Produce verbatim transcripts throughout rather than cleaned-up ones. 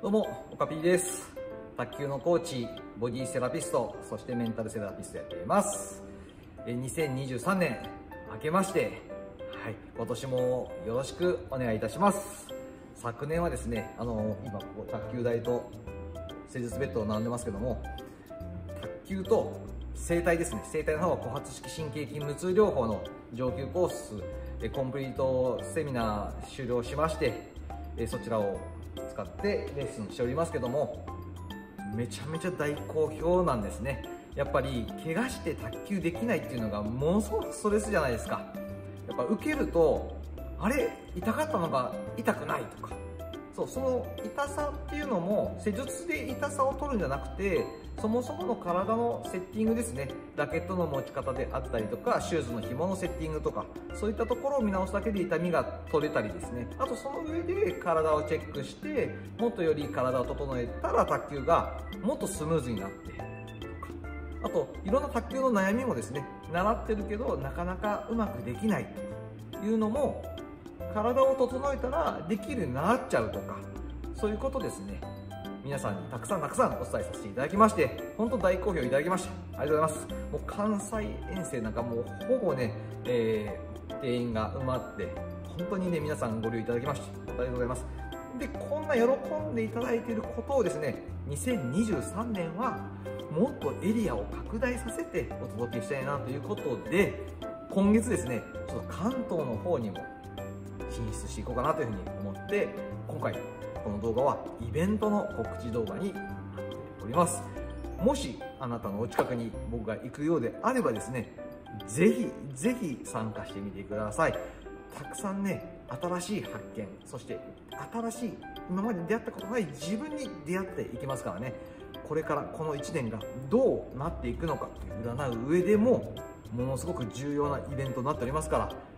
どうも、オカピーです。卓球のコーチ、ボディセラピスト、そしてメンタルセラピストやっています。にせんにじゅうさんねん、明けまして、はい、今年もよろしくお願いいたします。昨年はですね、あの、今、ここ卓球台と施術ベッドを並んでますけども、卓球と整体ですね、整体の方は鼓発式神経筋無痛療法の上級コース、コンプリートセミナー終了しまして、そちらを使ってレッスンしておりますけども、めちゃめちゃ大好評なんですね。やっぱり怪我して卓球できないっていうのがものすごくストレスじゃないですか。やっぱ受けると、あれ痛かったのが痛くないとか、そうその痛さっていうのも施術で痛さを取るんじゃなくて、そもそもの体のセッティングですね。ラケットの持ち方であったりとか、シューズの紐のセッティングとか、そういったところを見直すだけで痛みが取れたりですね。あとその上で体をチェックして、もっとより体を整えたら卓球がもっとスムーズになってとか、あといろんな卓球の悩みもですね、習ってるけどなかなかうまくできないというのも、体を整えたらできるようになっちゃうとか、そういうことですね。皆さんにたくさんたくさんお伝えさせていただきまして、本当大好評いただきましてありがとうございます。もう関西遠征なんかもうほぼね、えー、定員が埋まって本当にね皆さんご利用いただきましてありがとうございます。で、こんな喜んでいただいていることをですね、にせんにじゅうさんねんはもっとエリアを拡大させてお届けしたいなということで、今月ですね、ちょっと関東の方にも進出していこうかなというふうに思って、今回この動画はイベントの告知動画になっております。もしあなたのお近くに僕が行くようであればですね、ぜひぜひ参加してみてください。たくさんね、新しい発見、そして新しい今まで出会ったことない自分に出会っていきますからね。これからこのいちねんがどうなっていくのかという占う上でもものすごく重要なイベントになっておりますから、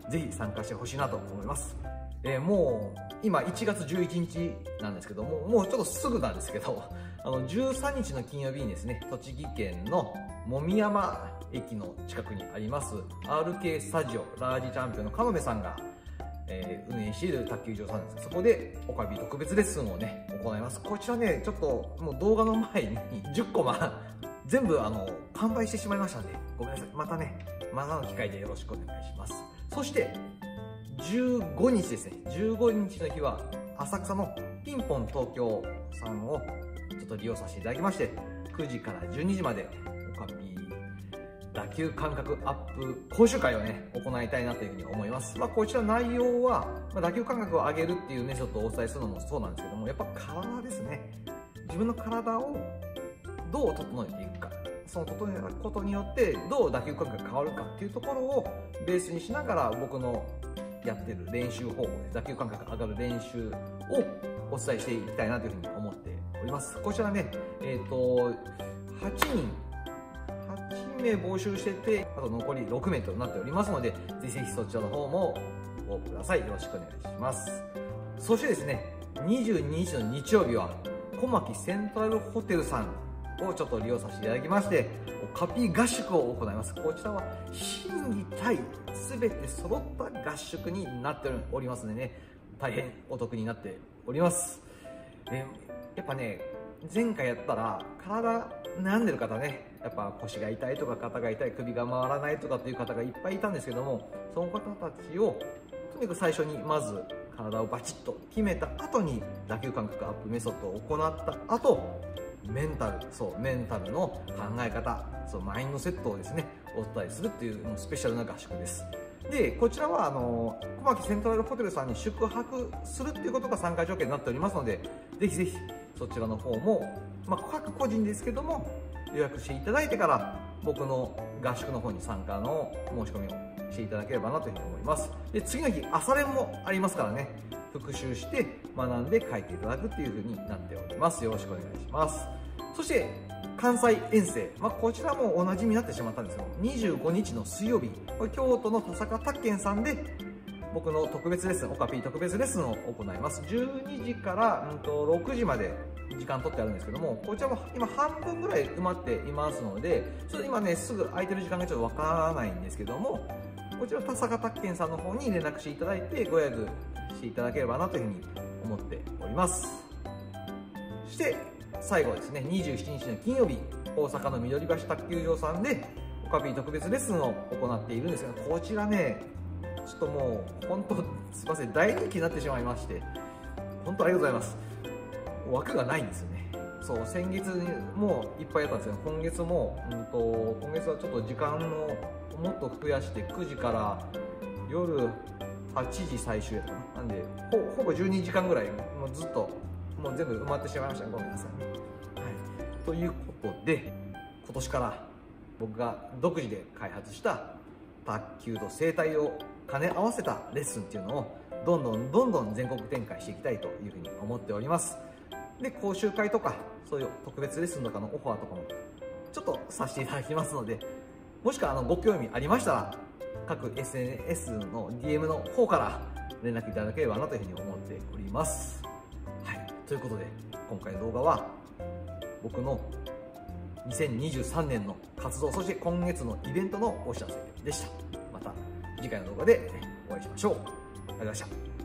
ぜひ参加してほしいなと思います。えー、もう今いちがつじゅういちにちなんですけども、もうちょっとすぐなんですけど、あのじゅうさんにちの金曜日にですね、栃木県の籾山駅の近くにあります アールケー スタジオラージチャンピオンの彼女さんが、えー、運営している卓球場さんです。そこでオカビ特別レッスンをね行います。こちらね、ちょっともう動画の前にじゅっこま全部あの完売してしまいましたんで、ごめんなさい。またね、またの機会でよろしくお願いします。そしてじゅうごにちですね、じゅうごにちの日は浅草のピンポン東京さんをちょっと利用させていただきまして、くじからじゅうにじまでオカピー打球感覚アップ講習会をね行いたいなというふうに思います。まあ、こちら内容は、まあ、打球感覚を上げるっていうメソッドをお伝えするのもそうなんですけども、やっぱ体ですね。自分の体をどう整えていくか、その整えることによってどう打球感覚が変わるかっていうところをベースにしながら、僕のやってる練習方法で打球感覚が上がる練習をお伝えしていきたいなというふうに思っております。こちらね、えっとはちにんはちめい募集してて、あと残りろくめいとなっておりますので、ぜひぜひそちらの方もご応募ください。よろしくお願いします。そしてですね、にじゅうににちの日曜日は小牧セントラルホテルさんをちょっと利用させていただきまして、オカピー合宿を行います。こちらは心技体全て揃った合宿になっておりますのでね、大変お得になっております。えやっぱね、前回やったら体悩んでる方ね、やっぱ腰が痛いとか肩が痛い、首が回らないとかっていう方がいっぱいいたんですけども、その方たちをとにかく最初にまず体をバチッと決めた後に打球感覚アップメソッドを行った後、メンタル、そうメンタルの考え方、そうマインドセットをですねお伝えするっていうもうスペシャルな合宿です。で、こちらはあの小牧セントラルホテルさんに宿泊するっていうことが参加条件になっておりますので、ぜひぜひそちらの方も、まあ、各個人ですけども予約していただいてから僕の合宿の方に参加の申し込みをしていただければなというふうに思います。で、次の日朝練もありますからね、復習して学んで書いていただくっていう風になっております。よろしくお願いします。そして関西遠征、まあ、こちらもおなじみになってしまったんですけど、にじゅうごにちの水曜日、これ京都の田坂宅建さんで僕の特別レッスン、オカピー特別レッスンを行います。じゅうにじから、うん、とろくじまで時間取ってあるんですけども、こちらも今半分ぐらい埋まっていますので、ちょっと今ねすぐ空いてる時間がちょっとわからないんですけども、こちら田坂宅建さんの方に連絡していただいてご予約していただければなというふうに思っております。 して最後はですね、にじゅうしちにちの金曜日、大阪の緑橋卓球場さんでオカピー特別レッスンを行っているんですが、こちらね、ちょっともう本当すいません、大人気になってしまいまして、本当ありがとうございます。枠がないんですよね。そう、先月にもいっぱいやったんですけど、今月も、うんと、今月はちょっと時間をもっと増やしてくじから夜はちじ最終やったかな。なんで ほ, ほぼじゅうにじかんぐらいもうずっともう全部埋まってしまいました。ごめんなさいね。はい、ということで、今年から僕が独自で開発した卓球と整体を兼ね合わせたレッスンっていうのをどんどんどんどん全国展開していきたいというふうに思っております。で、講習会とかそういう特別レッスンとかのオファーとかもちょっとさせていただきますので、もしくはあのご興味ありましたら各 エスエヌエス の ディーエム の方から連絡いただければなというふうに思っております。はい、ということで今回の動画は僕のにせんにじゅうさんねんの活動、そして今月のイベントのお知らせでした。また次回の動画でお会いしましょう。ありがとうございました。